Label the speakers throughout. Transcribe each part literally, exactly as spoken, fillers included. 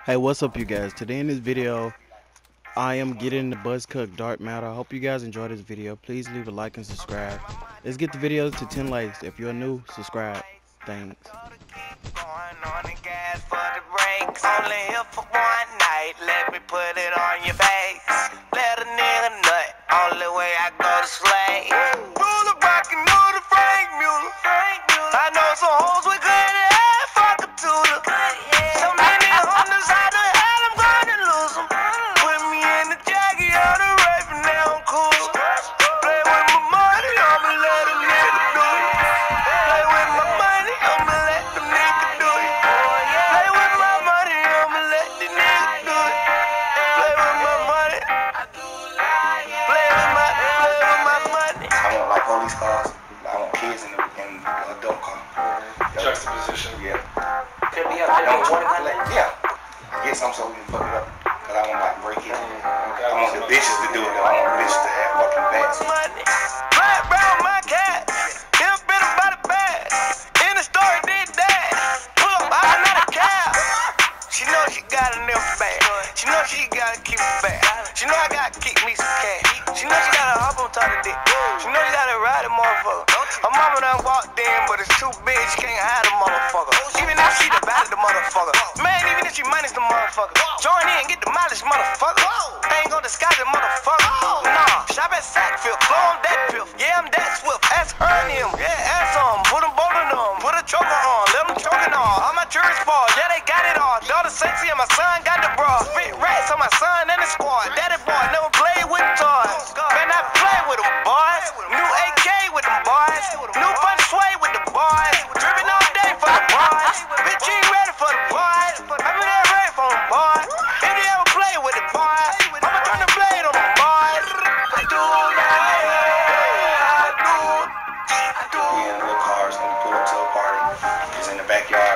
Speaker 1: Hey, what's up, you guys? Today in this video, I am getting the Buzzcut Dark Matter. I hope you guys enjoy this video. Please leave a like and subscribe. Let's get the video to ten likes. If you're new, subscribe. Thanks.
Speaker 2: Only here for one night, let me put it on your face. Let a nigga nut, only way I go to slay. Ruler rockin' know the Frank Mueller. I know some hoes with good head, fuck a tutor. So many hunters out the hell, I'm gonna lose them. Put me in the jacket, out the rape, and now I'm cool. Play with my money, I'ma let a nigga do it. Play with my money, I'ma let the nigga do it. Play with my money, I'ma let the nigga do it. Play with my money. Play with my, play with my money.
Speaker 3: I want like police cars. I want kids in the in the adult car.
Speaker 4: Juxtaposition.
Speaker 3: Yeah.
Speaker 2: Could be up
Speaker 3: I
Speaker 2: there.
Speaker 3: don't want to collect. Yeah. Get some so we can fuck it up. Cause I want like break it. I want the bitches to do it. I want bitches to have fucking backs.
Speaker 2: Money. Right round my cat. Him been about a bag. In the story did that. Pull up, I'm not a cow. She know she got a nipple bag. She know she gotta keep it back. She know I gotta keep me some cash. She know she gotta hop on top of dick. She know she gotta ride a motherfucker. Her mama done walked in, but it's too big, she can't hide a motherfucker. Even if she divided the motherfucker. Man, even if she minus the motherfucker. Join in, get the mileage, motherfucker. Ain't gonna disguise it, motherfucker. Nah, shop at Sackfield, flow on that pill. Yeah, I'm that swift. Ask her and him. Yeah, ask them. Put them both on them. Put a choker on. Let them choking on. All my jury's ball. Yeah, they got it all. Daughter sexy and my son got the bra. Spit rats on my son and the squad. Daddy boy never played with toys. Man, I play with them boys. New A K with them boys. New fun sway with the boys. Dripping all day for the boys. Bitch, you ain't ready for the boys. I'm in there ready for the boys. If you ever play with the boys, I'ma turn the blade on the boys. I do that, I do, I do.
Speaker 3: We in little cars when we pull up to a party. It's in the backyard.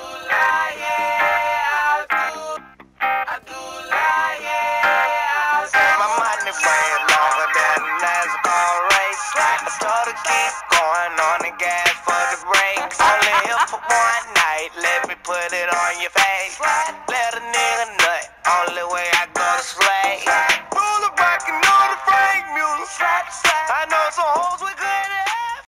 Speaker 2: My money ran longer than a NASCAR race. I told her keep going on the gas for the brakes. Only here for one night, let me put it on your face. Let a nigga nut, only way I go to slay.